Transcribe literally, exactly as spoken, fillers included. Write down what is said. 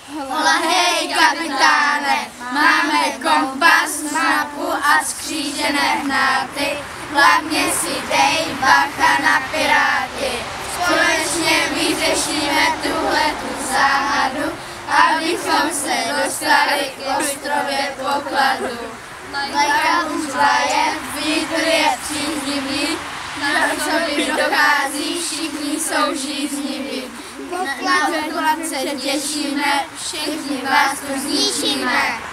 Hola hej, kapitáne, máme kompas, mapu a skřížené hnáty, hlavně si dej bacha na piráty. Společně vyřešíme tuhletu záhadu, abychom se dostali k ostrově pokladu. Lajka už laje, vítr je příznivý, na sobě dochází, všichni jsou žízniví. Poklad se těšíme, všichni vás tu zničíme.